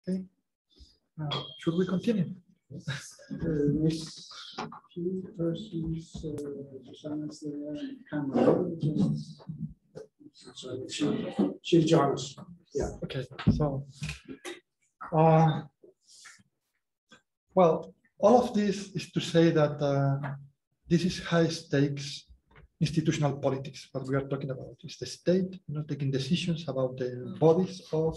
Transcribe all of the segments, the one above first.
Okay. Should we continue? Next few persons, Susanna's there, Cameron. So she'll join us. Yeah. Okay. So, well, all of this is to say that this is high stakes institutional politics. What we are talking about is the state, taking decisions about the bodies of,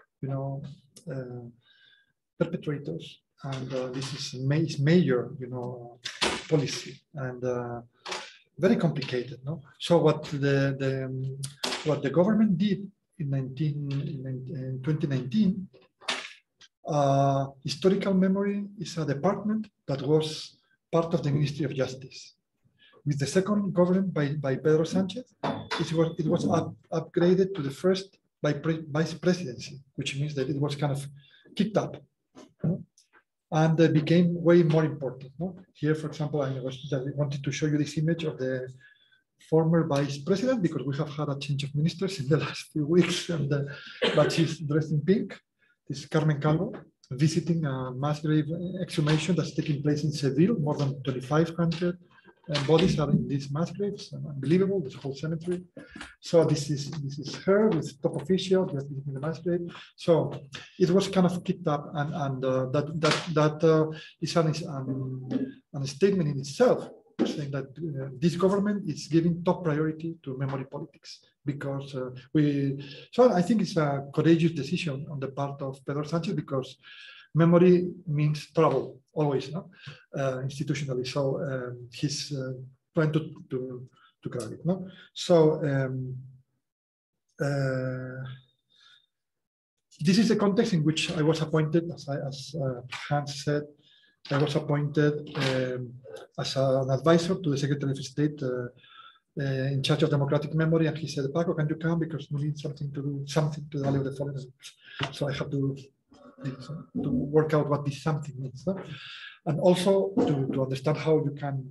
perpetrators, and this is major, policy, and very complicated. No, so what the government did in 2019. Historical memory is a department that was part of the Ministry of Justice. With the second government by Pedro Sanchez, it was upgraded to the first by vice presidency, which means that it was kind of kicked up, and became way more important. Here, for example, I wanted to show you this image of the former vice president, because we have had a change of ministers in the last few weeks, and but she's dressed in pink. This is Carmen Calvo visiting a mass grave exhumation that's taking place in Seville. More than 2,500 bodies are in these mass graves. Unbelievable, this whole cemetery. So this is her with top officials in the mass grave. So it was kind of kicked up, and that is a statement in itself, saying that this government is giving top priority to memory politics, because so I think it's a courageous decision on the part of Pedro Sanchez, because memory means trouble always, institutionally. So he's trying to grab it. So this is the context in which I was appointed, as Hans said. I was appointed as an advisor to the Secretary of State in charge of democratic memory, and he said, "Paco, can you come, because we need something to the Valley of the Fallen." So I have to work out what this something means, and also to understand how you can,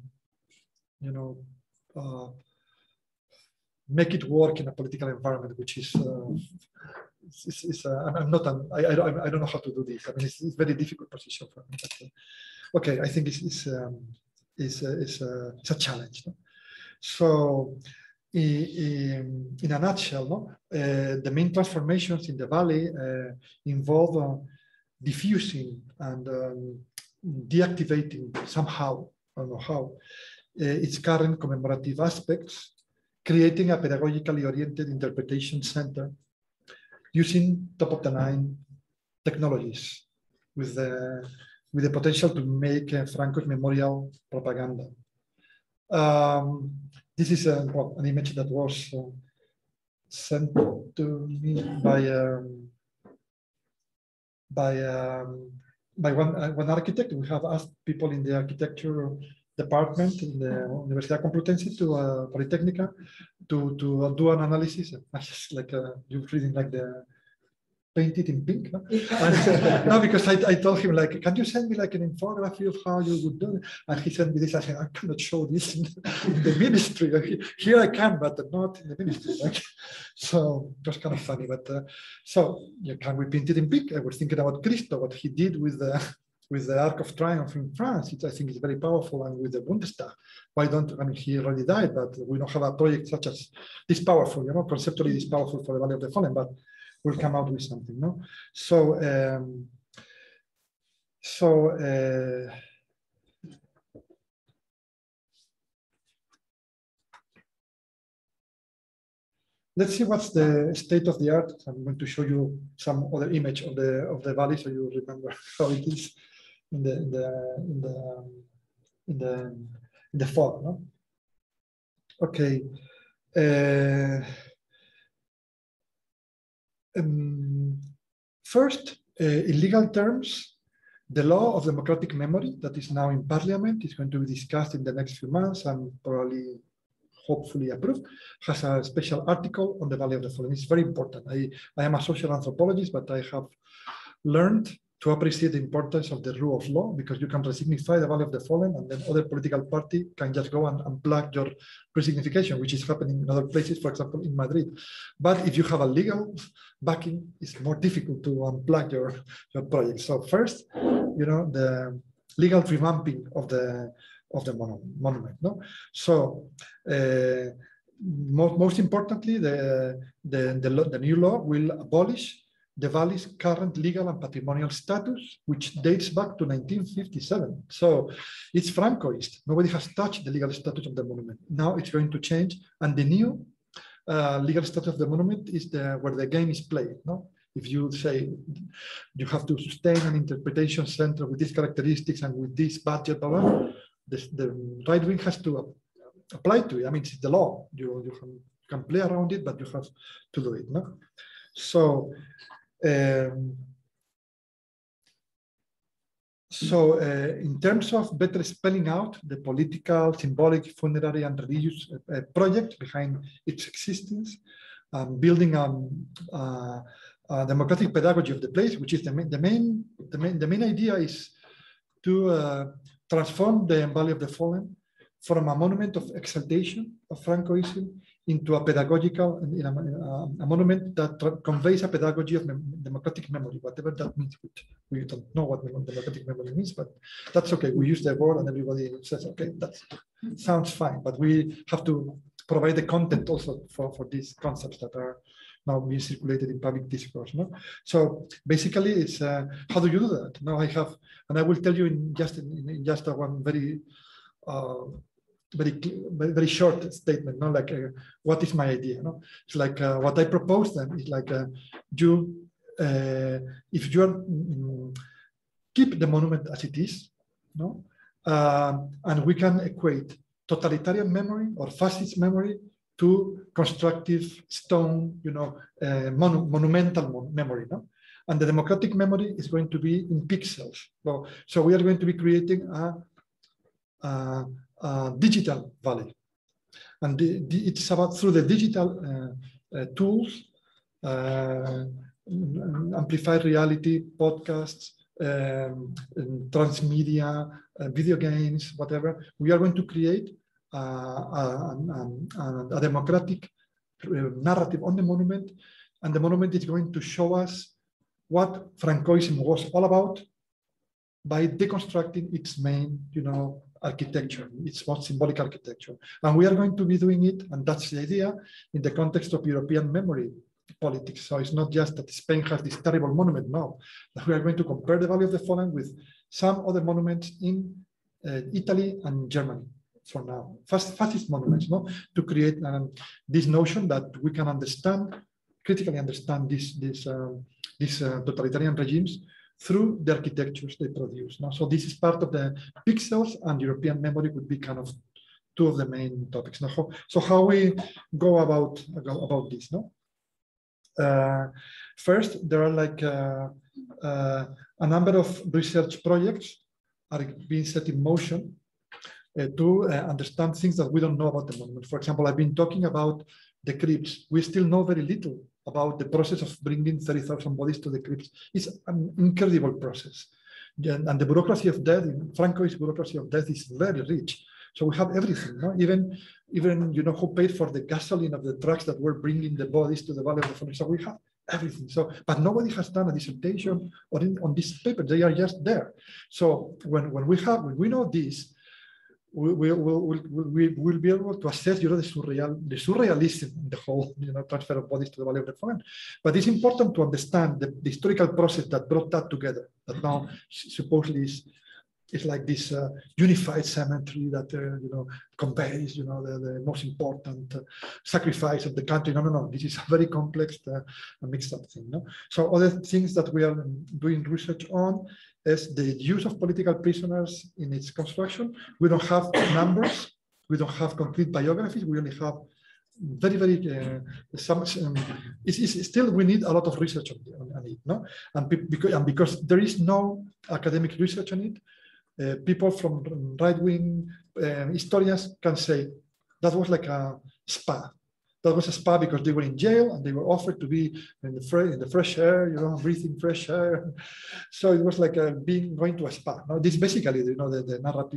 make it work in a political environment, which is. I don't know how to do this. I mean, it's a very difficult position for me. But, okay, I think it's a challenge. So, in a nutshell, the main transformations in the valley involve diffusing and deactivating somehow, I don't know how, its current commemorative aspects, creating a pedagogically oriented interpretation center using top-of-the-line technologies with the potential to make Franco's memorial propaganda. This is an image that was sent to me by one architect. We have asked people in the architecture department in the Universidad Complutense to Politecnica to do an analysis. Just like you're reading like the painted in pink. No, because I told him, like, can you send me like an infography of how you would do it? And he sent me this. I said, I cannot show this in the ministry. Here I can, but not in the ministry. Like, so it was kind of funny. But so can we paint it in pink? I was thinking about Cristo, what he did with the Arc of Triumph in France. I think it's very powerful, and with the Bundestag. Why don't, I mean, he already died, but we don't have a project such as this powerful, conceptually this powerful for the Valley of the Fallen, but we'll come out with something, no? So, let's see what's the state of the art. I'm going to show you some other image of the valley, so you remember how it is in the fog, no? Okay. First, in legal terms, the law of democratic memory that is now in Parliament is going to be discussed in the next few months and probably, hopefully approved, has a special article on the Valley of the Fallen. It's very important. I am a social anthropologist, but I have learned to appreciate the importance of the rule of law, because you can resignify the value of the fallen, and then other political party can just go and unplug your resignification, which is happening in other places, for example, in Madrid. But if you have a legal backing, it's more difficult to unplug your project. So first, the legal revamping of the monument. No, so most importantly, the new law will abolish the valley's current legal and patrimonial status, which dates back to 1957. So it's Francoist. Nobody has touched the legal status of the monument. Now it's going to change, and the new legal status of the monument is where the game is played. No, if you say you have to sustain an interpretation center with these characteristics and with this budget, blah, blah, the right wing has to apply to it. I mean, it's the law. You can play around it, but you have to do it. No, so. In terms of better spelling out the political, symbolic, funerary, and religious project behind its existence, building a democratic pedagogy of the place, which is the main idea is to transform the Valley of the Fallen from a monument of exaltation of Francoism into a pedagogical, a monument that conveys a pedagogy of democratic memory, whatever that means. We don't know what democratic memory means, but that's okay. We use the word and everybody says, okay, that sounds fine, but we have to provide the content also for these concepts that are now being circulated in public discourse. No? So basically it's, how do you do that? Now I have, and I will tell you in just one very short statement, no? Like what is my idea? No? It's like what I propose then is like if you are keep the monument as it is, no, and we can equate totalitarian memory or fascist memory to constructive stone, monumental memory, no. And the democratic memory is going to be in pixels. So we are going to be creating a digital valley, and it's about through the digital tools, amplified reality, podcasts, transmedia, video games, whatever. We are going to create a democratic narrative on the monument, and the monument is going to show us what Francoism was all about by deconstructing its main, architecture, its most symbolic architecture. And we are going to be doing it, and that's the idea, in the context of European memory politics. So it's not just that Spain has this terrible monument, no. We are going to compare the Valley of the Fallen with some other monuments in Italy and Germany for now. Fascist monuments, no? To create this notion that we can understand, critically understand these totalitarian regimes through the architectures they produce. No? So this is part of the pixels, and European memory would be kind of two of the main topics. No? So how we go about this? No? First, there are like a number of research projects are being set in motion to understand things that we don't know about the monument. For example, I've been talking about the crypts. We still know very little about the process of bringing 30,000 bodies to the crypts. It's an incredible process. And the bureaucracy of death, Francoist bureaucracy of death, is very rich. So we have everything, no? Even who paid for the gasoline of the trucks that were bringing the bodies to the Valley of the Fallen. So we have everything. So, but nobody has done a dissertation on this paper. They are just there. So when we know this, we'll be able to assess, the surrealism in the whole, transfer of bodies to the Valley of the Fallen. But it's important to understand the historical process that brought that together. That now supposedly is like this unified cemetery that conveys, the most important sacrifice of the country. No. This is a very complex, mixed up thing. No. So other things that we are doing research on is the use of political prisoners in its construction. We don't have numbers. We don't have complete biographies. We only have very still we need a lot of research on it. No, and because there is no academic research on it, people from right-wing historians can say that was like a spa. that was a spa because they were in jail and they were offered to be in the fresh air, you know, breathing fresh air. So it was like going to a spa. Now, this basically, you know, the narrative,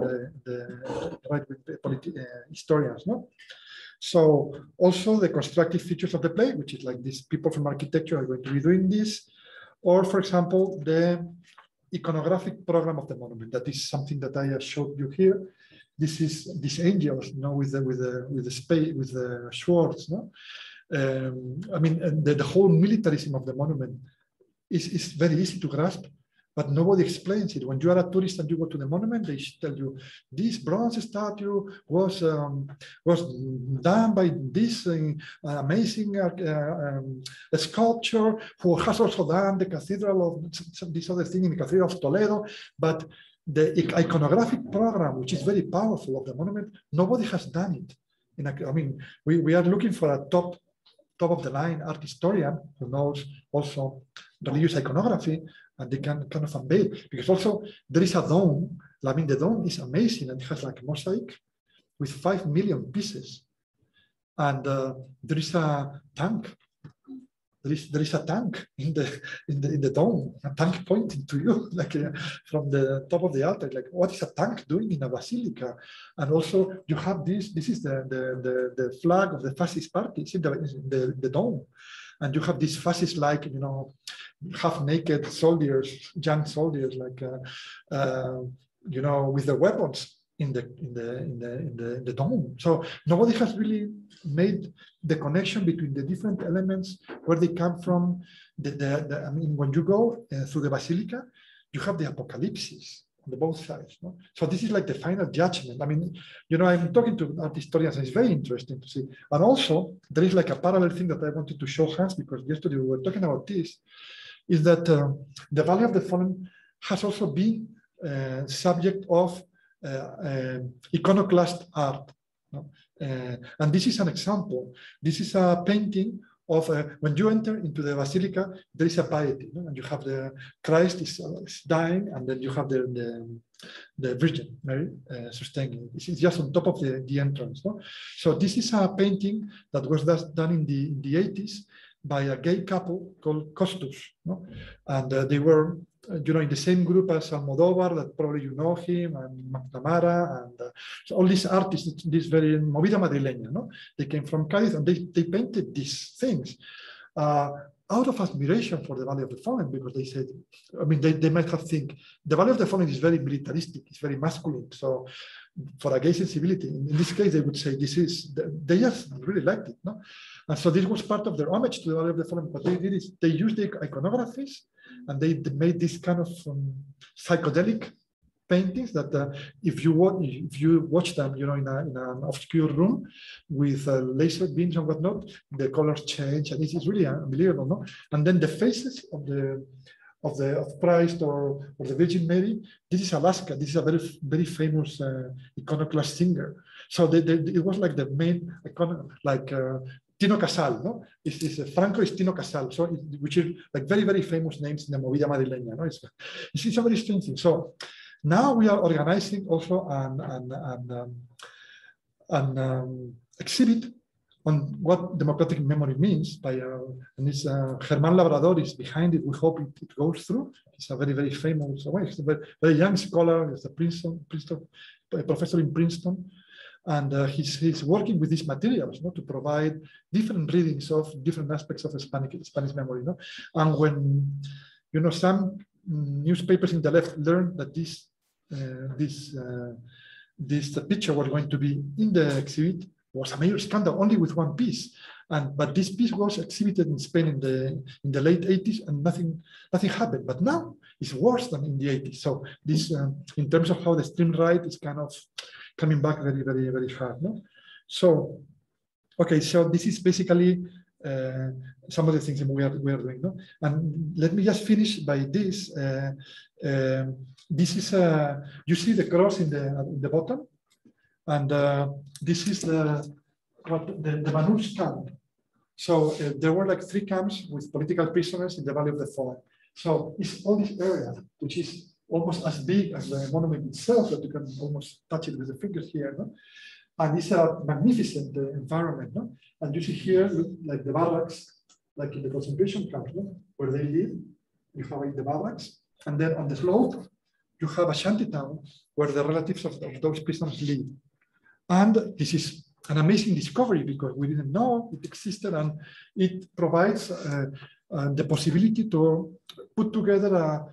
the right historians, no? So also the constructive features of the play, which is like these people from architecture are going to be doing this, or for example, the iconographic program of the monument. That is something that I showed you here. This is these angels, you know, with the swords. No, I mean, the whole militarism of the monument is very easy to grasp, but nobody explains it. When you are a tourist and you go to the monument, they tell you this bronze statue was done by this amazing sculpture who has also done the cathedral of this other thing in the Cathedral of Toledo. But the iconographic program, which is very powerful of the monument, nobody has done it. I mean, we are looking for a top of the line art historian who knows also religious iconography, and they can kind of unveil, because also there is a dome. I mean, the dome is amazing and it has like a mosaic with 5 million pieces. And there is a tank. There is a tank in the dome, a tank pointing to you, like from the top of the altar. Like, what is a tank doing in a basilica? And also, you have this. This is the flag of the fascist party. It's in the dome, and you have these fascist-like, you know, half-naked soldiers, young soldiers, like you know, with their weapons in the dome. So nobody has really made the connection between the different elements, where they come from. I mean, when you go through the basilica, you have the apocalypse on both sides. No? So this is like the final judgment. I mean, you know, I'm talking to art historians, and it's very interesting to see. And also, there is like a parallel thing that I wanted to show Hans, because yesterday we were talking about this, is that the Valley of the Fallen has also been subject of iconoclast art. No? And this is an example. This is a painting of when you enter into the basilica, there is a piety, no? And you have the Christ is dying, and then you have the Virgin Mary sustaining. This is just on top of the entrance. No? So this is a painting that was done in the 80s by a gay couple called Costus, no? And they were, you know, in the same group as Almodóvar, that probably you know him, and McNamara, and so all these artists, this very movida madrileña, no? They came from Cádiz, and they painted these things out of admiration for the Valley of the Fallen, because they said, I mean, they might have think the Valley of the Fallen is very militaristic, it's very masculine. So for a gay sensibility, in this case, they would say this is, they just really liked it, no? And so this was part of their homage to the Valley of the Fallen. What they did is they used the iconographies, and they made this kind of psychedelic paintings that if you watch them, you know, in an obscure room with laser beams and whatnot, the colors change, and it's really unbelievable, no? And then the faces of Christ or the Virgin Mary. This is Alaska. This is a very famous iconoclast singer. So it was like the main icon, like Tino Casal, no? Franco is Tino Casal, so which is like very famous names in the movida madrileña. No, it's a very strange thing. So now we are organizing also an exhibit on what democratic memory means by and it's Germán Labrador is behind it. We hope it goes through. He's a very famous, he's a very young scholar. He's a Princeton professor in Princeton, and he's working with these materials, to provide different readings of different aspects of Spanish memory. And when some newspapers in the left learned that this picture was going to be in the exhibit, was a major scandal, only with one piece. But this piece was exhibited in Spain in the late 80s, and nothing happened. But now it's worse than in the 80s. So this, in terms of how the stream right is kind of coming back very hard. No? So, okay, so this is basically some of the things that we are doing. No? And let me just finish by this. This is you see the cross in the bottom. And this is the Banús camp. So there were like 3 camps with political prisoners in the Valley of the Fallen. So it's all this area, which is almost as big as the monument itself, that you can almost touch it with the fingers here. No? And it's a magnificent environment, no? And you see here, like the barracks, like in the concentration camp, no? Where they live, you have the barracks. And then on the slope, you have a shantytown where the relatives of those prisoners live. And this is an amazing discovery because we didn't know it existed, and it provides the possibility to put together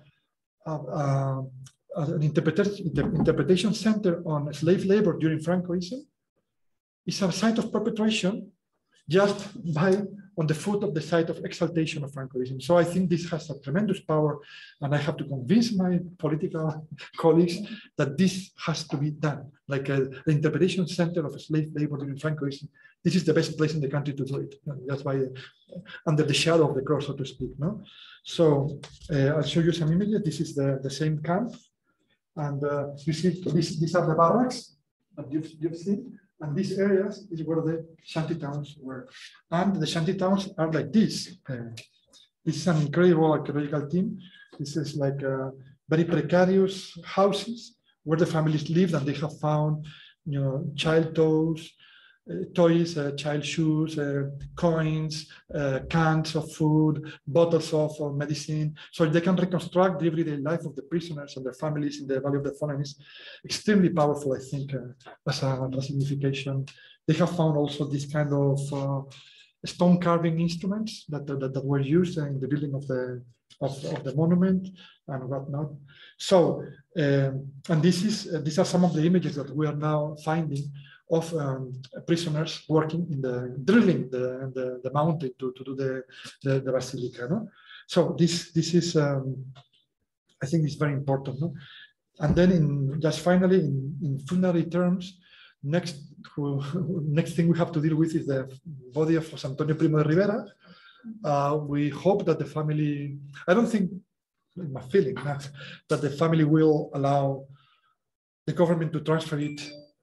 an interpretation center on slave labor during Francoism. It's a site of perpetration just on the foot of the site of exaltation of Francoism. So I think this has a tremendous power, and I have to convince my political colleagues that this has to be done. Like the interpretation center of slave labor during Francoism, this is the best place in the country to do it. That's why under the shadow of the cross, so to speak. No, so I'll show you some images. This is the same camp, and you see these are the barracks that you've seen. And these areas is where the shantytowns were. And the shantytowns are like this. This is an incredible archaeological team. This is like very precarious houses where the families lived, and they have found, child toys, child shoes, coins, cans of food, bottles of medicine. So they can reconstruct the everyday life of the prisoners and their families in the Valley of the Fallen. Is extremely powerful, I think, as a signification. They have found also this kind of stone carving instruments that were used in the building of the monument and whatnot. So, and these are some of the images that we are now finding of prisoners working in drilling the mountain to do the basilica. No? So this is I think it's very important. No? And then just finally in funerary terms, next thing we have to deal with is the body of José Antonio Primo de Rivera. We hope that the family, I don't think, my feeling, that the family will allow the government to transfer it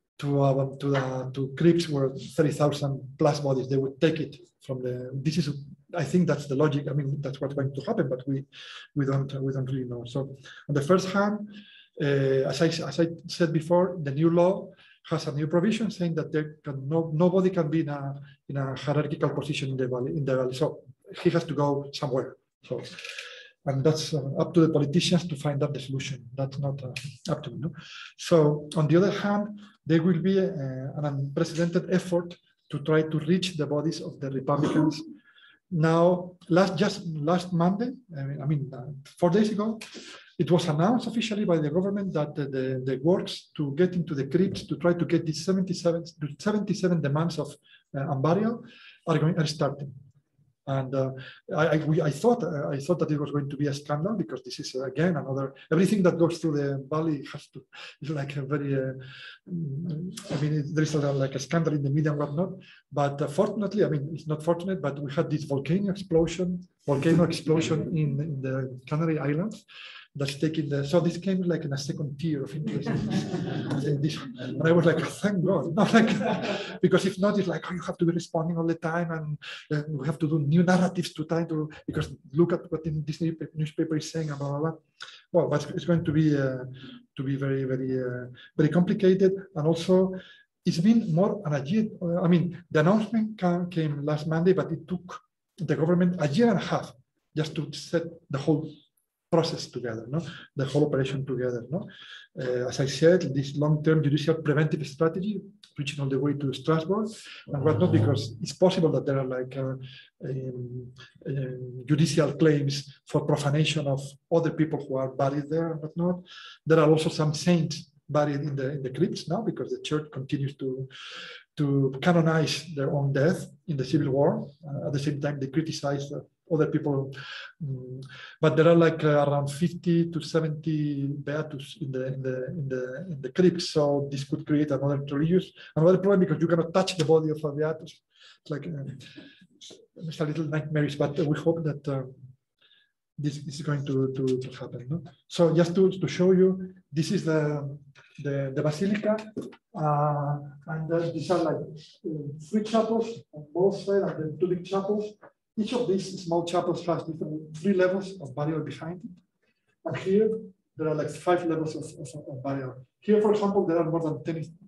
to crypts where 30,000 plus bodies, they would take it from I think that's the logic. I mean, that's what's going to happen, but we don't really know. So on the first hand, as I said before, the new law has a new provision saying that nobody can be in a hierarchical position in the valley. So he has to go somewhere. So, and that's up to the politicians to find out the solution. That's not up to me. No? So on the other hand, there will be an unprecedented effort to try to reach the bodies of the Republicans. Now, last Monday, 4 days ago, it was announced officially by the government that the works to get into the crypts to try to get these 77 demands of unburial are starting. And I thought that it was going to be a scandal because this is again everything that goes through the valley is like a very there is like a scandal in the media and whatnot. But fortunately, it's not fortunate, but we had this volcano explosion in the Canary Islands. That's taking so this came like in a second tier of interest. And I was like, thank God, because if not, it's like, you have to be responding all the time, and we have to do new narratives because look at what this newspaper is saying about. Well, but it's going to be very, very, very complicated, and also it's been more than a year. The announcement came last Monday, but it took the government a year and a half just to set the whole process together, the whole operation together. As I said, this long-term judicial preventive strategy, reaching all the way to Strasbourg and whatnot, because it's possible that there are like judicial claims for profanation of other people who are buried there and whatnot. There are also some saints buried in the crypts now because the church continues to canonize their own death in the Civil War. At the same time, they criticize other people, but there are like around 50 to 70 beatus in the crypts. So this could create another problem because you cannot touch the body of a beatus. It's like it's a little nightmarish, but we hope that this is going to happen. No? So just to show you, this is the basilica, and these are like 3 chapels on both sides, and then 2 big chapels. Each of these small chapels has different 3 levels of burial behind it. And here, there are like 5 levels of barrier. Here, for example, there are more than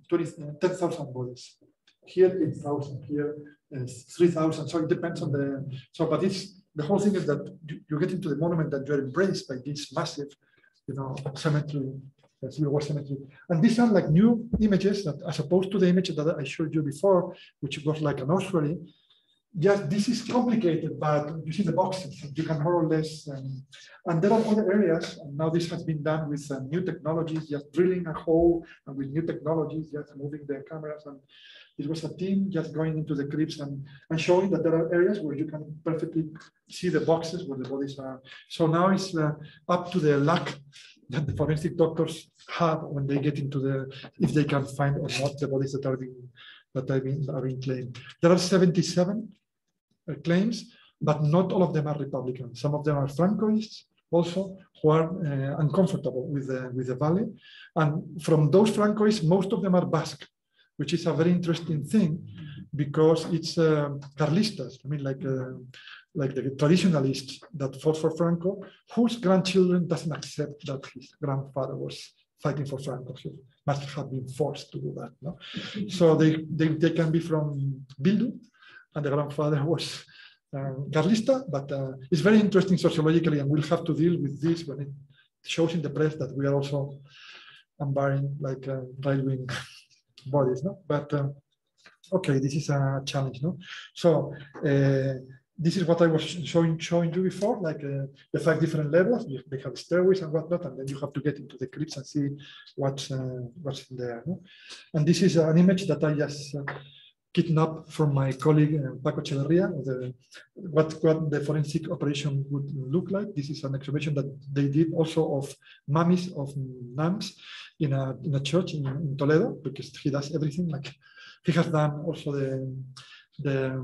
10,000 bodies. Here, 8,000. Here, 3,000. So it depends on the. So, but the whole thing is that you get into the monument that you're embraced by this massive, cemetery, civil war cemetery. And these are like new images that, as opposed to the image that I showed you before, which was like an ossuary. Yes, this is complicated, but you see the boxes, you can more or less, and there are other areas, and now this has been done with new technologies, just drilling a hole, and with new technologies, just moving the cameras, and it was a team just going into the crypts and showing that there are areas where you can perfectly see the boxes where the bodies are. So now it's up to the luck that the forensic doctors have when they get into if they can find or not the bodies that are being claimed. There are 77 claims, but not all of them are Republican. Some of them are Francoists also, who are uncomfortable with the valley. And from those Francoists, most of them are Basque, which is a very interesting thing because it's Carlistas. I mean, like the traditionalists that fought for Franco, whose grandchildren doesn't accept that his grandfather was fighting for Franco. He must have been forced to do that. No? So they can be from Bildu, and the grandfather was Carlista, but it's very interesting sociologically, and we'll have to deal with this when it shows in the press that we are also unbarring like right-wing bodies. No? But okay, this is a challenge. No? So this is what I was showing you before, like the 5 different levels. They have stairways and whatnot, and then you have to get into the crypts and see what's in there. No? And this is an image that I just kidnapped from my colleague Paco Echeverria, what the forensic operation would look like. This is an excavation that they did also of mummies of nuns in a church in Toledo, because he does everything. Like he has done also the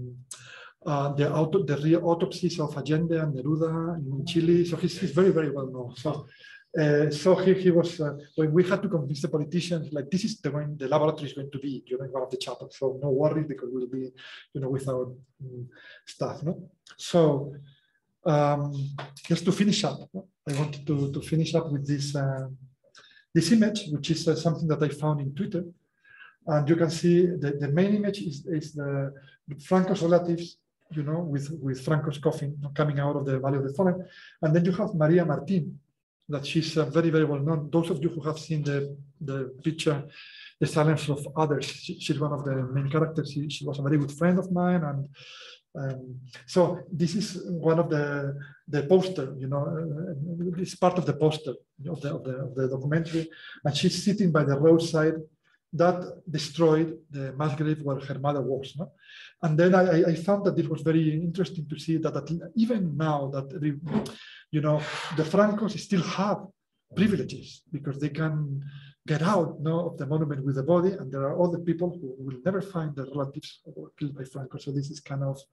real autopsies of Allende and Neruda in Chile. So he's very, very well known. So he was, when we had to convince the politicians, like this is the laboratory is going to be during one of the chapels. So no worries, because we'll be, without staff. No? So just to finish up, I wanted to finish up with this image, which is something that I found in Twitter. And you can see the main image is the Franco's relatives, with Franco's coffin coming out of the Valley of the Fallen. And then you have Maria Martin, that she's very, very well known. Those of you who have seen the picture, The Silence of Others, she's one of the main characters. She was a very good friend of mine. And so this is one of the poster, it's part of the poster of the documentary. And she's sitting by the roadside that destroyed the mass grave where her mother was. No? And then I found that it was very interesting to see that even now that, the Francos still have privileges because they can get out of the monument with the body, and there are other people who will never find their relatives who were killed by Franco. So this is kind of,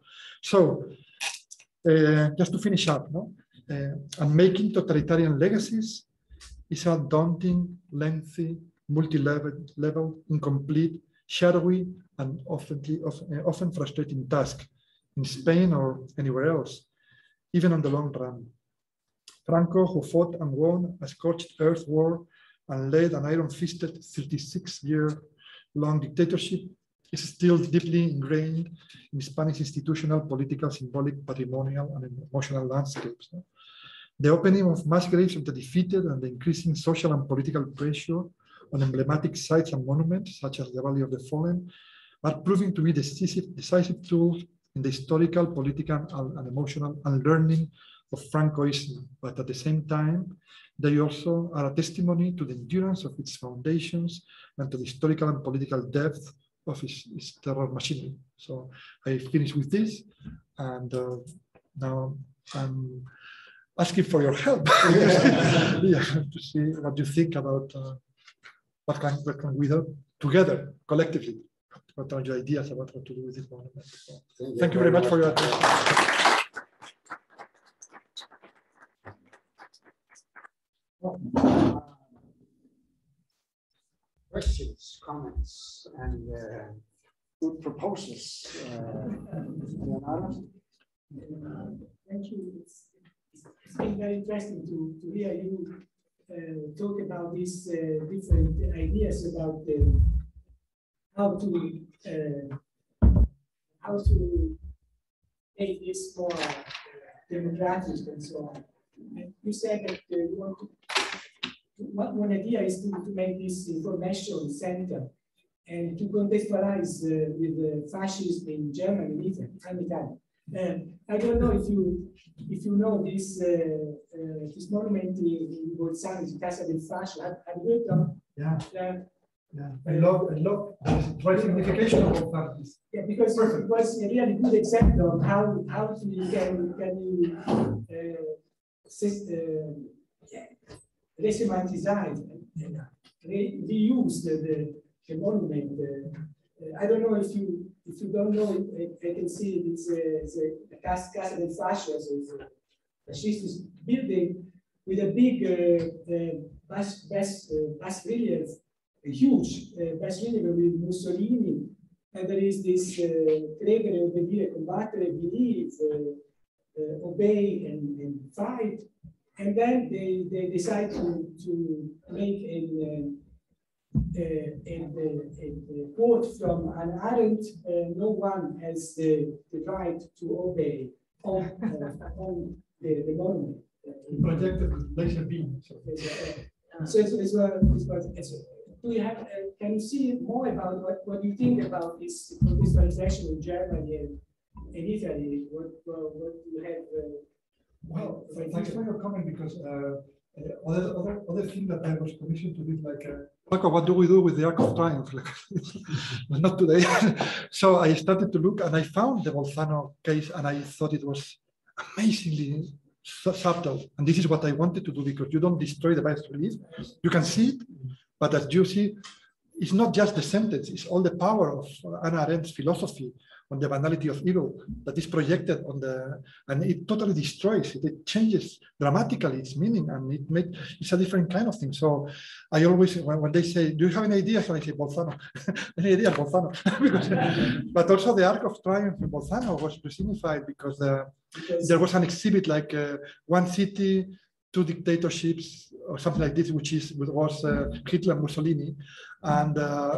just to finish up, and making totalitarian legacies is a daunting, lengthy, multi-level, incomplete, shadowy, and often frustrating task in Spain or anywhere else, even on the long run. Franco, who fought and won a scorched earth war and led an iron-fisted 36-year-long dictatorship, is still deeply ingrained in Spanish institutional, political, symbolic, patrimonial, and emotional landscapes. The opening of mass graves of the defeated and the increasing social and political pressure on emblematic sites and monuments, such as the Valley of the Fallen, are proving to be decisive tools in the historical, political, and emotional unlearning of Francoism. But at the same time, they also are a testimony to the endurance of its foundations and to the historical and political depth of its terror machinery. So I finish with this, and now I'm asking for your help to see what you think about what can we do together, collectively. What are your ideas about what to do with this monument? So, thank you very much for your attention. Questions, comments, and good proposals. Thank you. It's been very interesting to hear you talk about these different ideas about how to make this more democratic and so on. And you said that you want to, one idea is to make this information center and to contextualize with the fascism in Germany and Italy. I'm Italian. I don't know if you know this this monument in Bolzano, the Casa del Fascio. Have you heard of? Yeah. I love the right signification of that. Yeah, because it was a really good example of how you can resemantize and reuse the monument. I don't know if you don't know it, I can see it's the Casa del Fascio, so it's a fascist building with a big bas relief, a huge bas relief with Mussolini, and there is this credere, obbedire, combattere, believe, obey and fight, and then they decide to make a quote from Hannah Arendt, no one has the right to obey on the monument. Projected laser beam. So do you have, can you see more about what you think about this contextualization in Germany and Italy? What you have? Well, thanks for your comment, because other thing that I was commissioned to do, like, what do we do with the Arc of Triumph? Not today. So I started to look, and I found the Bolzano case, and I thought it was amazingly subtle. And this is what I wanted to do, because you don't destroy the bas relief. You can see it, but as you see, it's not just the sentence, it's all the power of Hannah Arendt's philosophy on the banality of evil that is projected on and it totally destroys it. It changes dramatically its meaning, and it's a different kind of thing. So I always, when they say, do you have any ideas? And I say, Bolzano. Any idea, Bolzano? But also the Arc of Triumph in Bolzano was personified because there was an exhibit like one city, two dictatorships, or something like this, which was Hitler and Mussolini, and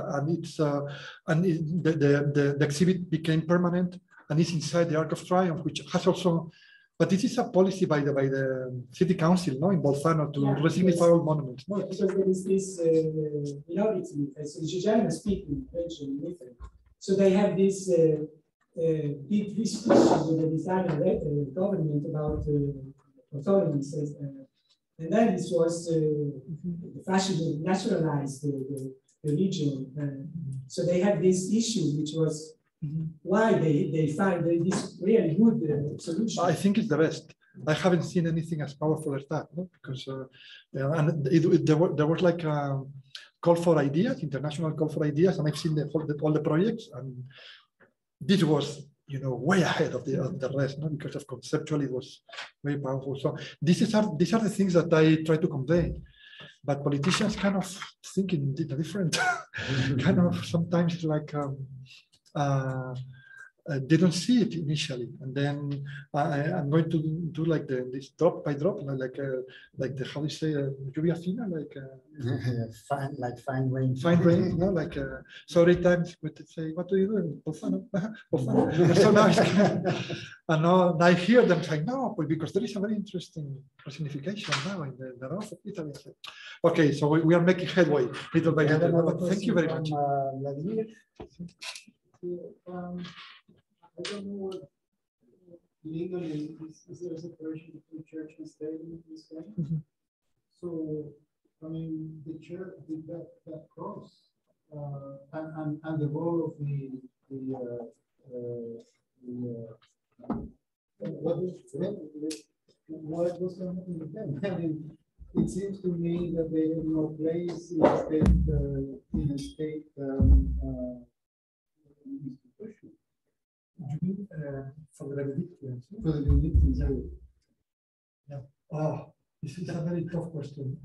the exhibit became permanent, and it's inside the Arc of Triumph, which has also. But this is a policy by the city council, no, in Bolzano, to resignify all monuments. No, because there is this, it's a German-speaking region in Italy, so they have this big discussion with the Italian government about autonomies. And then this was the fascism nationalized the region. So they had this issue, which was why they find this really good solution. I think it's the best. I haven't seen anything as powerful as that, no? Because and there was like a call for ideas, international call for ideas, and I've seen all the projects, and this was, you know, way ahead of the rest, no? Because of conceptually it was very powerful. So these are the things that I try to convey, but politicians kind of think in a different kind of, sometimes like they don't see it initially, and then I'm going to do like this drop by drop, like the, how do you say, lluvia fina, like fine rain. Fine rain, you know, like so every time we say, what do you do in Bolzano? Bolzano. So now and now I hear them saying, no, because there is a very interesting personification now in the north of Italy. Okay, so we are making headway little by little. Thank you very much. Vladimir. I don't know what legally is there a separation between church and state in Spain? Mm-hmm. So, I mean, the church did that cross, and the role of what was going to happen with them? I mean, it seems to me that they have no place in a state institution. You mean for the Benedictines? For the Benedictines, yeah. Oh, this is a very tough question.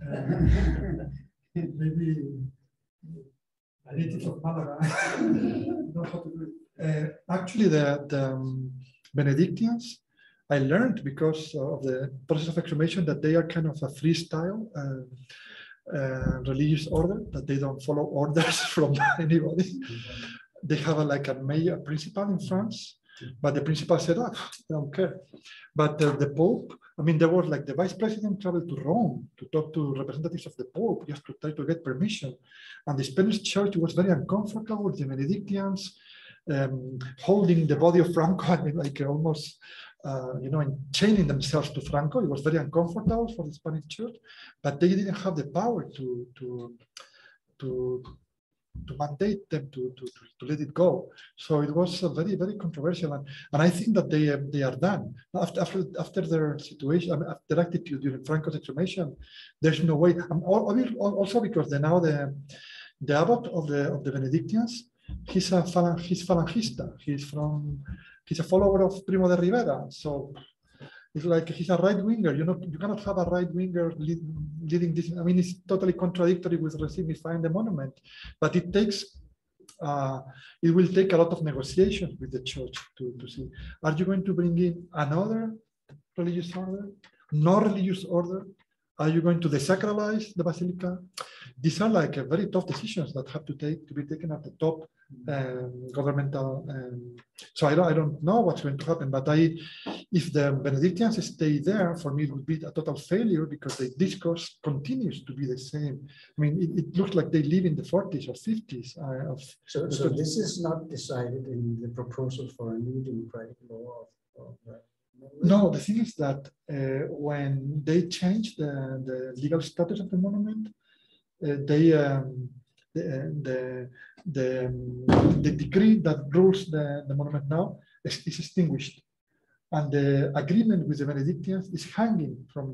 Maybe a native of Malaga know how to do it. Actually, the Benedictines I learned because of the process of exhumation that they are kind of a freestyle religious order, that they don't follow orders from anybody. They have like a major principal in France, but the principal said, "Oh, I don't care." But the Pope, I mean, there was like the vice president traveled to Rome to talk to representatives of the Pope just to try to get permission. And the Spanish church was very uncomfortable with the Benedictines holding the body of Franco, I mean, like almost, chaining themselves to Franco. It was very uncomfortable for the Spanish church, but they didn't have the power to mandate them to let it go. So it was very, very controversial. And I think that they are done. After their situation, their attitude during Franco's exhumation, there's no way. Also because now the abbot of the Benedictines, he's Falangista. He's a follower of Primo de Rivera. So it's like he's a right-winger. You cannot have a right-winger leading this. I mean, it's totally contradictory with resigifying the monument. But it will take a lot of negotiations with the church to see. Are you going to bring in another religious order? No religious order? Are you going to desacralize the basilica? These are like very tough decisions that have to be taken at the top governmental. So I don't know what's going to happen, but if the Benedictines stay there, for me it would be a total failure because the discourse continues to be the same. I mean, it looks like they live in the 40s or 50s. So this is not decided in the proposal for a new democratic law of No, the thing is that when they changed the legal status of the monument, the decree that rules the monument now is extinguished, and the agreement with the Benedictines is hanging from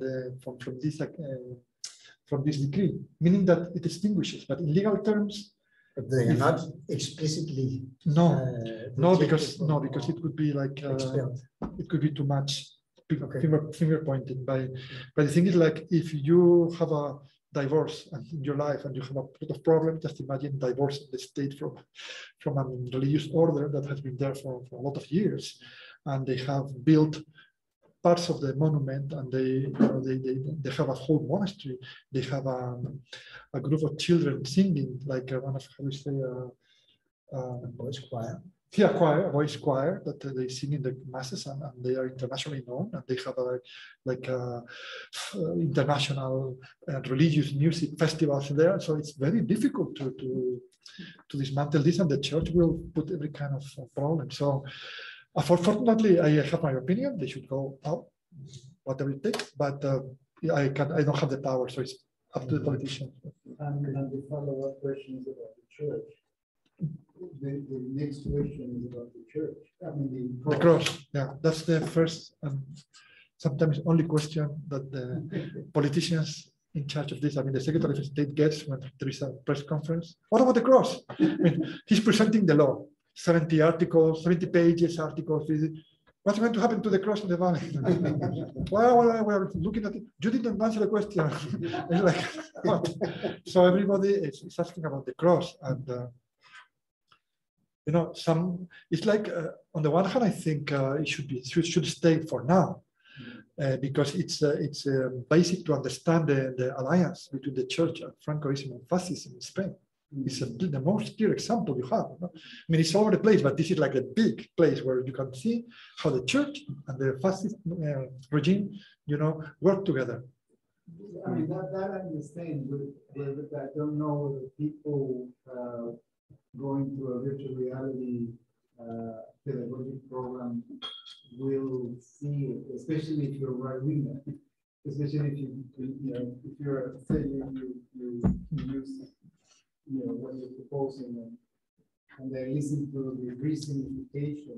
this decree, meaning that it extinguishes. But in legal terms, but they are not explicitly because it could be like it could be too much finger pointing by. But the thing is, like, if you have a divorce in your life and you have a lot of problems, just imagine divorcing the state from a religious order that has been there for a lot of years, and they have built parts of the monument, and they have a whole monastery. They have a group of children singing, like one of, how we say, a voice choir. Yeah, a voice choir that they sing in the masses, and they are internationally known, and they have international religious music festivals there. So it's very difficult to dismantle this, and the church will put every kind of problem. So unfortunately, I have my opinion. They should go out, whatever it takes. But I don't have the power, so it's up to the politicians. And the follow-up question is about the church. The next question is about the church. I mean, the cross. Yeah, that's the first and sometimes only question that the politicians in charge of this, I mean, the Secretary of State gets when there is a press conference. What about the cross? I mean, he's presenting the law, 70 articles, 70 pages, articles. What's going to happen to the cross in the valley? Well, we're looking at it. You didn't answer the question. It's like, what? So everybody is asking about the cross. And, it's like, on the one hand, I think it should stay for now. Because it's basic to understand the alliance between the church and Francoism and fascism in Spain. It's the most clear example you have. I mean, it's all over the place, but this is like a big place where you can see how the church and the fascist regime, work together. I mean, that I understand, but I don't know whether people going to a virtual reality pedagogic program will see it, especially if you're right winger, especially if you're saying you use what you're proposing and they listen to the re-signification.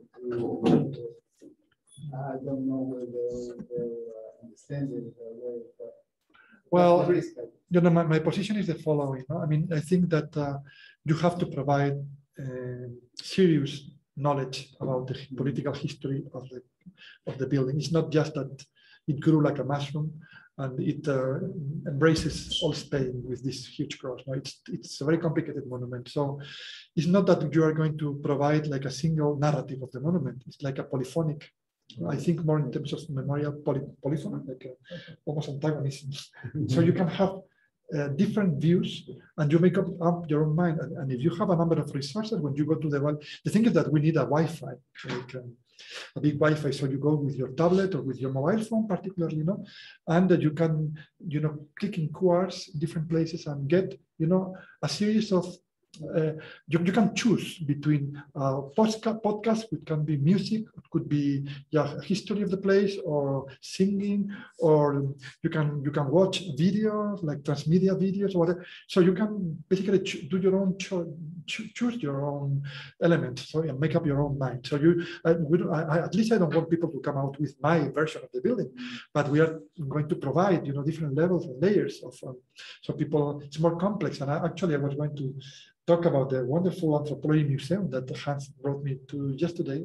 I don't know whether they'll understand it. Well, my position is the following. I mean, I think that you have to provide serious knowledge about the political history of the building. It's not just that it grew like a mushroom and it embraces all Spain with this huge cross. No, it's a very complicated monument. So it's not that you are going to provide like a single narrative of the monument. It's like a polyphonic I think more in terms of memorial polyphony, like almost antagonism. So you can have different views, and you make up your own mind. And if you have a number of resources, when you go to the thing is that we need a Wi-Fi, like a big Wi-Fi. So you go with your tablet or with your mobile phone, particularly, and you can, click in QRs in different places and get, a series of. You can choose between podcasts, which can be music, it could be history of the place, or singing, or you can watch videos like transmedia videos or whatever. So you can basically do your own choose your own elements, so make up your own mind. So at least I don't want people to come out with my version of the building, but we are going to provide different levels and layers of so people. It's more complex, and I was going to talk about the wonderful anthropology museum that Hans brought me to yesterday.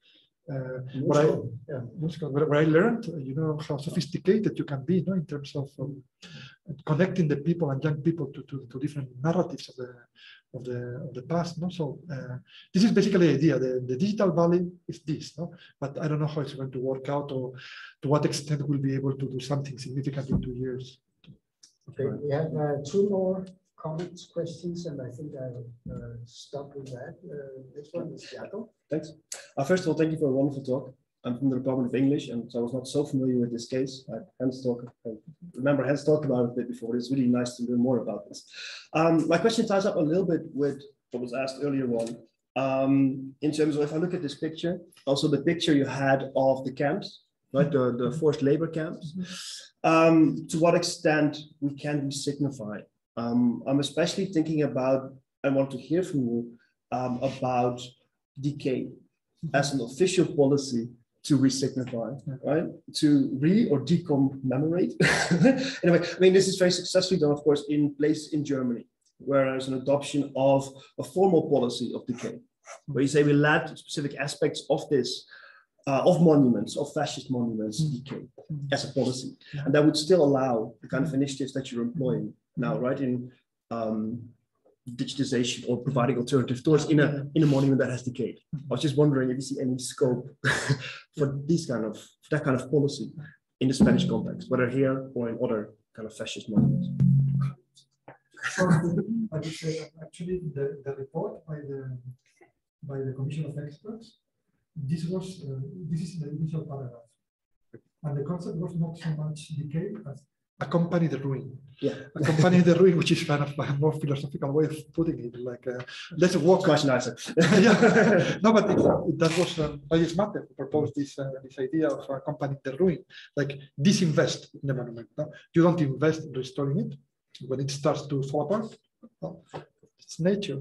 Where I learned, how sophisticated you can be, in terms of connecting the people and young people to different narratives of the past. So this is basically the idea. The digital valley is this, but I don't know how it's going to work out, or to what extent we'll be able to do something significant in 2 years. Okay, we have 2 more comments, questions, and I think I'll stop with that. This one is Jacob. Thanks. First of all, thank you for a wonderful talk. I'm from the Department of English, and so I was not so familiar with this case. I remember Hans talked about it a bit before. It's really nice to learn more about this. My question ties up a little bit with what was asked earlier on. In terms of, if I look at this picture, also the picture you had of the camps, right, the forced labor camps, to what extent we can re-signify. I'm especially thinking about, I want to hear from you about decay as an official policy to re-signify, right? To or decommemorate. Anyway, I mean, this is very successfully done, of course, in place in Germany, where there's an adoption of a formal policy of decay, where you say we let specific aspects of this, of monuments, of fascist monuments, decay as a policy. And that would still allow the kind of initiatives that you're employing now, right, in digitization or providing alternative tours in a monument that has decayed. I was just wondering if you see any scope for that kind of policy in the Spanish context, whether here or in other kind of fascist monuments. So I would say that actually the report by the Commission of Experts, this is in the initial paragraph, and the concept was not so much decay as accompany the ruin. Yeah, accompany the ruin, which is kind of a more philosophical way of putting it. Like, let's walk. Much nicer. Yeah. No, but that was Valles Matter who proposed this idea of accompanying the ruin. Like, disinvest in the monument. No? You don't invest in restoring it when it starts to fall apart. No? It's nature.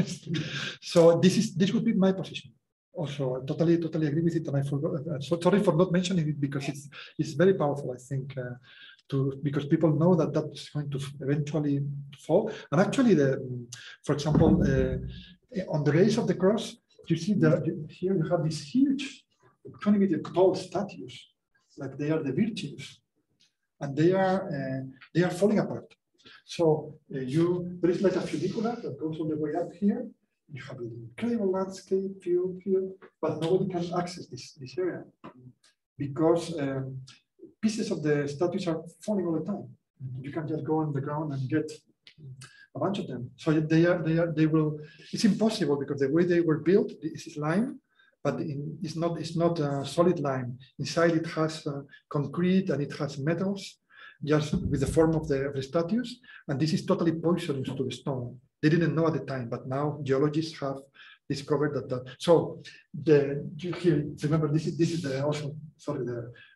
So this would be my position. Also, I totally agree with it, and I forgot. So sorry for not mentioning it, because it's very powerful, I think. Because people know that that's going to eventually fall. And actually, for example, on the base of the cross, you see here you have these huge 20 meter tall statues, like they are the virtues, and they are falling apart. So there is like a funicular that goes all the way up here. You have an incredible landscape view here, but nobody can access this area because pieces of the statues are falling all the time. You can just go on the ground and get a bunch of them. So they will. It's impossible because the way they were built is lime, but it's not a solid lime. Inside it has concrete and it has metals, just with the form of the statues. And this is totally poisonous to the stone. They didn't know at the time, but now geologists have discovered that. So remember this is also sorry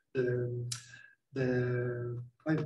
the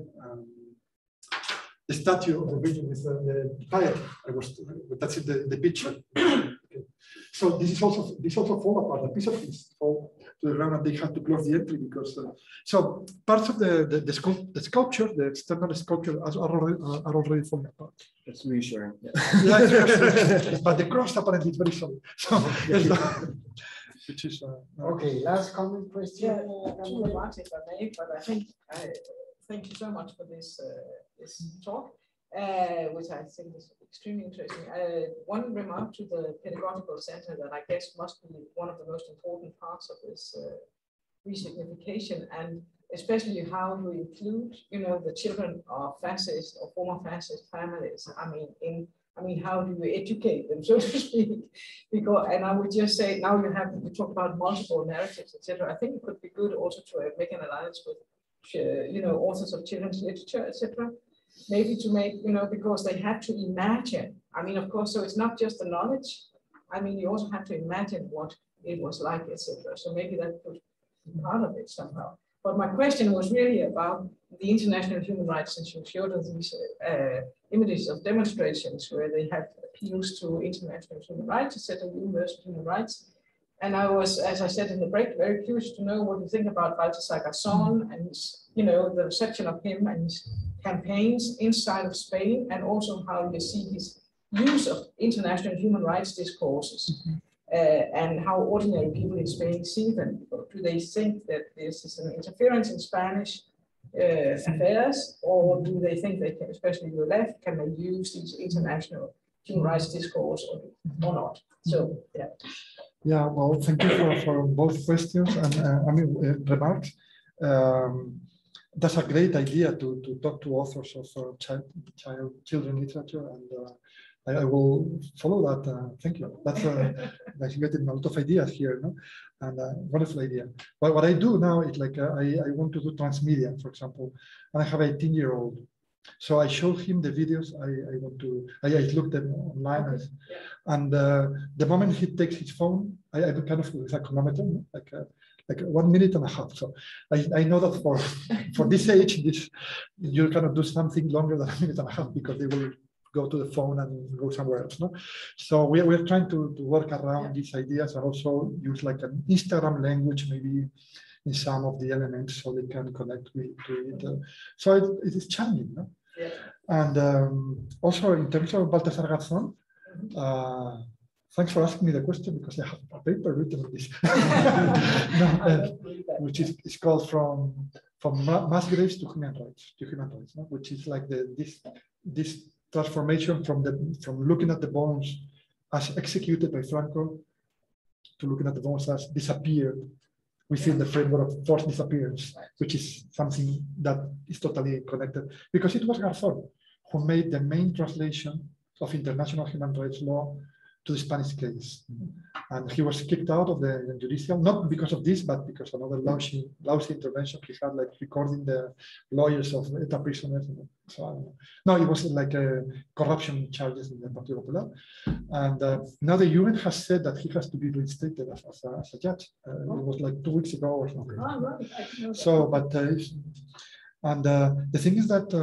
statue of the Virgin with the piety. That's in the picture. Okay. So this also fall apart. A piece of this fall to the ground, and they had to close the entry because. So parts of the sculpture, the external sculpture, are already falling apart. That's reassuring. Yeah, but the cross apparently is very solid. So, which is okay. Last comment, question. Yeah, two remarks if I may, but I think thank you so much for this talk, which I think is extremely interesting. One remark to the pedagogical center that I guess must be one of the most important parts of this resignification, and especially how you include, the children of fascist or former fascist families. I mean, how do you educate them, so to speak? Because, and I would just say, now you talk about multiple narratives, etc. I think it could be good also to make an alliance with, authors of children's literature, etc. Maybe to make, because they have to imagine. I mean, of course, so it's not just the knowledge. I mean, you also have to imagine what it was like, etc. So maybe that could be part of it somehow. But my question was really about the international human rights, since you showed us these images of demonstrations where they have appeals to international human rights, etc., universal human rights. And I was, as I said in the break, very curious to know what you think about Baltasar Garzón and his, the reception of him and his campaigns inside of Spain, and also how you see his use of international human rights discourses. And how ordinary people in Spain see them. Do they think that this is an interference in Spanish affairs, or do they think they can, especially the left, can they use these international human rights discourse or not? So, yeah. Yeah, well, thank you for both questions and remarks. That's a great idea to talk to authors of children literature, and I will follow that. Thank you. That's like getting a lot of ideas here, no? And wonderful idea. But what I do now is like I want to do transmedia, for example, and I have an 18-year-old. So I show him the videos I looked them online, and the moment he takes his phone, I do kind of with a chronometer, like 1 minute and a half. So I know that for this age, you cannot do something longer than 1 minute and a half, because they will go to the phone and go somewhere else. No? So we're trying to work around these ideas, and also use like an Instagram language, maybe in some of the elements, so they can connect with it. So it is challenging. No? Yeah. And also in terms of Baltasar Garzón, thanks for asking me the question, because I have a paper written on this, which is called From Mass Graves to Human Rights, no? Which is like this transformation from looking at the bones as executed by Franco to looking at the bones as disappeared within the framework of forced disappearance, which is something that is totally connected, because it was Garzón who made the main translation of international human rights law to the Spanish case. And he was kicked out of the judicial, not because of this, but because another lousy intervention he had, like recording the lawyers of ETA prisoners. So I don't know. No, it was like corruption charges in the Partido Popular. And now the UN has said that he has to be reinstated as a judge. It was like 2 weeks ago or something. Oh, right. So, but, and the thing is that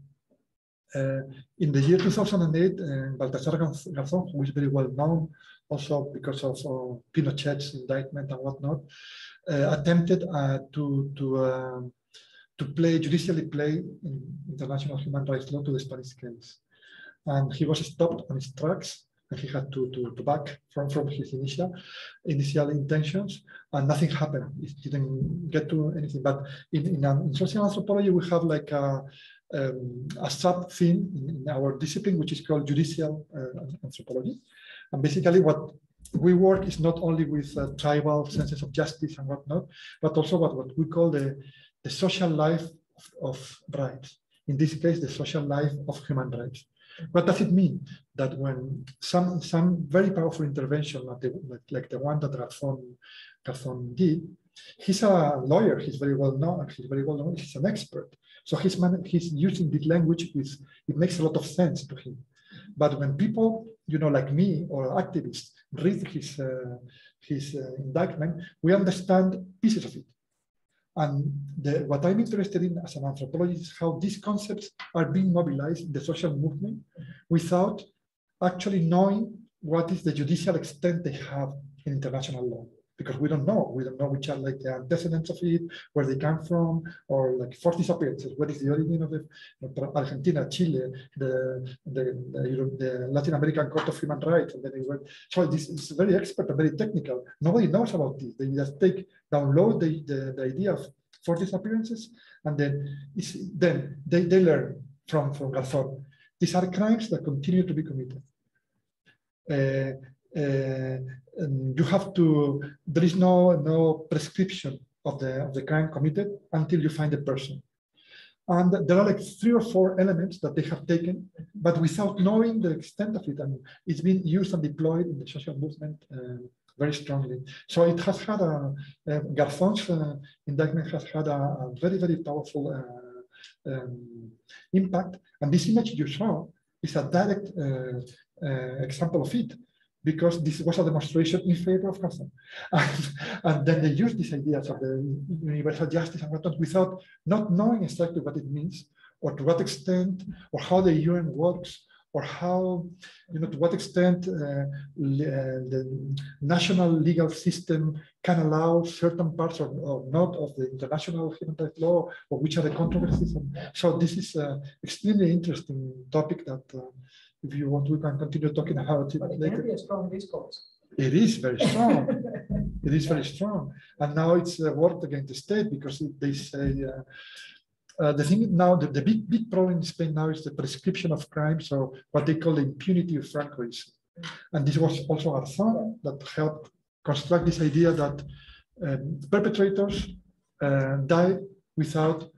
in the year 2008, Baltasar Garzón, who is very well known also because of Pinochet's indictment and whatnot, attempted to judicially play in international human rights law to the Spanish case. And he was stopped on his tracks, and he had to back from his initial intentions, and nothing happened. It didn't get to anything. But in social anthropology, we have like a sub-theme in our discipline, which is called judicial anthropology. And basically what we work is not only with tribal senses of justice and whatnot, but also what we call the social life of rights. In this case, the social life of human rights. What does it mean? That when some very powerful intervention, like the one that Garzón did, he's a lawyer, he's very well known, he's an expert. So he's using this language, it makes a lot of sense to him. But when people, like me or activists, read his indictment, we understand pieces of it. And what I'm interested in as an anthropologist is how these concepts are being mobilized in the social movement without actually knowing what is the judicial extent they have in international law. Because we don't know which are like the antecedents of it, where they come from, or like forced disappearances. What is the origin of Argentina, Chile, the Latin American Court of Human Rights, and then they went. So this is very expert and very technical. Nobody knows about this. They just download the idea of forced disappearances, and then they learn from Garzón. These are crimes that continue to be committed. You have to, there is no prescription of the crime committed until you find the person. And there are like 3 or 4 elements that they have taken, but without knowing the extent of it. And it's been used and deployed in the social movement very strongly. So it has had Garzón's indictment has had a very, very powerful impact. And this image you saw is a direct example of it, because this was a demonstration in favor of Garzón. And then they used these ideas of the universal justice and whatnot without not knowing exactly what it means, or to what extent, or how the UN works, or how, to what extent the national legal system can allow certain parts or not of the international human rights law, or which are the controversies. And so this is an extremely interesting topic that if you want, we can continue talking about it But it later. can be a strong discourse. It is very strong. It is very strong. And now it's worked against the state, because they say, the thing now, the big problem in Spain now is the prescription of crimes, or what they call the impunity of Francoism. And this was also Garzón that helped construct this idea that perpetrators die without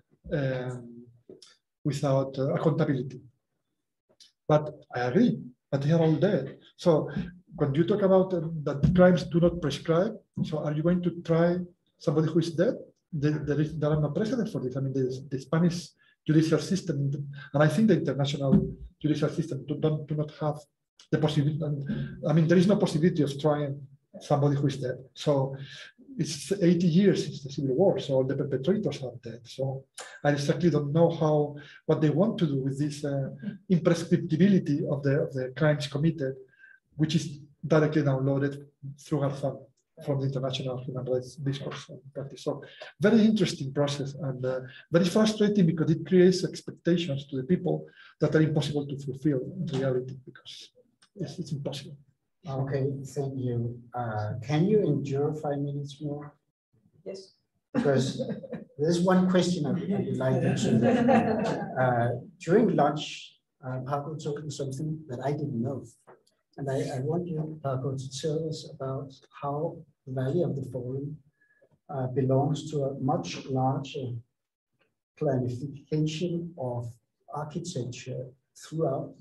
accountability. But I agree, but they are all dead. So when you talk about that crimes do not prescribe, so are you going to try somebody who is dead? There are no precedents for this. I mean, the Spanish judicial system, and I think the international judicial system do not have the possibility. I mean, there is no possibility of trying somebody who is dead. So it's 80 years since the Civil War, so all the perpetrators are dead. So I exactly don't know what they want to do with this imprescriptibility of the crimes committed, which is directly downloaded through Garzón from the international human rights discourse and practice. So very interesting process, and very frustrating, because it creates expectations to the people that are impossible to fulfill in reality, because it's impossible. Okay, thank you. Can you endure 5 minutes more? Yes. Because there's one question I would like you to. During lunch, Paco told me something that I didn't know. And I want you, Paco, to tell us about how the Valley of the Fallen belongs to a much larger planification of architecture throughout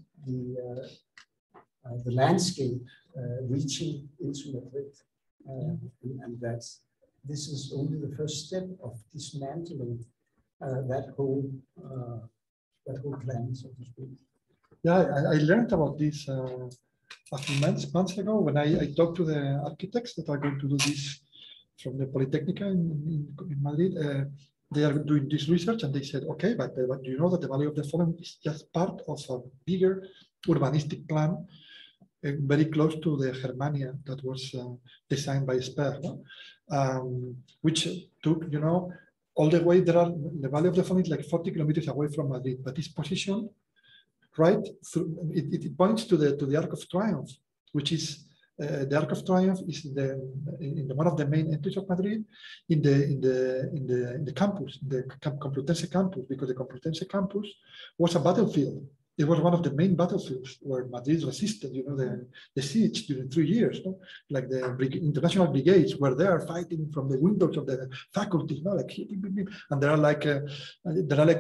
the landscape reaching into Madrid. And that this is only the first step of dismantling that whole plan, so to speak. Yeah, I learned about this a few months ago when I talked to the architects that are going to do this from the Politecnica in Madrid. They are doing this research, and they said, okay, but do you know that the Valley of the Fallen is just part of a bigger urbanistic plan very close to the Germania that was designed by Sper, which took, all the way there. The Valley of the Fallen is like 40 kilometers away from Madrid, but it's positioned right through. It points to the Arc of Triumph, which is the Arc of Triumph is in one of the main entries of Madrid, in the campus, the Complutense campus, because the Complutense campus was a battlefield. It was one of the main battlefields where Madrid resisted, the siege during 3 years. Like the international brigades were there fighting from the windows of the faculties, and there are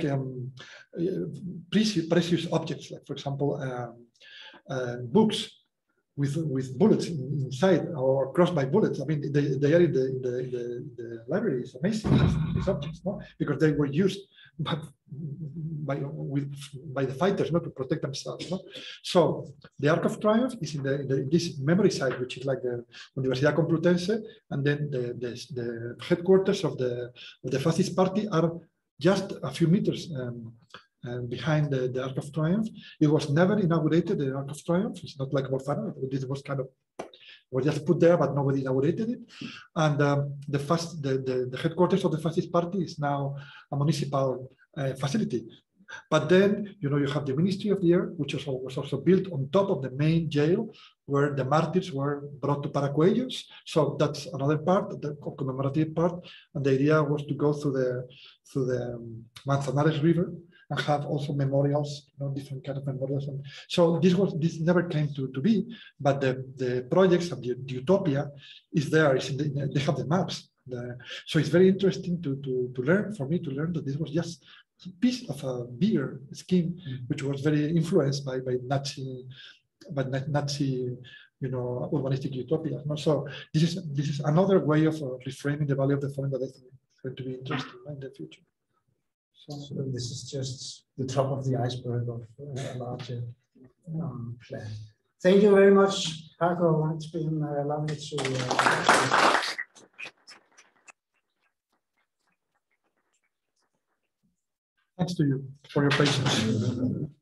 precious objects, like for example, books with bullets inside or crossed by bullets. I mean, they are in the library. It's amazing, these objects, because they were used by the fighters, not to protect themselves. So the Arc of Triumph is in this memory site, which is like the Universidad Complutense, and then the headquarters of the Fascist Party are just a few meters behind the Arc of Triumph. It was never inaugurated, the Arc of Triumph. It's not like Morfana. This was was just put there, but nobody inaugurated it. And the headquarters of the Fascist Party is now a municipal facility. But then, you have the Ministry of the Air, which was also built on top of the main jail, where the martyrs were brought to Paracuellos. So that's another part, the commemorative part. And the idea was to go through the Manzanares River and have also memorials, different kind of memorials. And so this never came to be, but the projects of the utopia is there. They have the maps. So it's very interesting to learn, for me to learn that this was just a piece of a bigger scheme, which was very influenced by Nazi, urbanistic utopia. No? So this is another way of reframing the value of the fallen that I think is going to be interesting in the future. So this is just the top of the iceberg of a larger plan. Thank you very much, Paco. It's been lovely to. Thanks to you for your patience.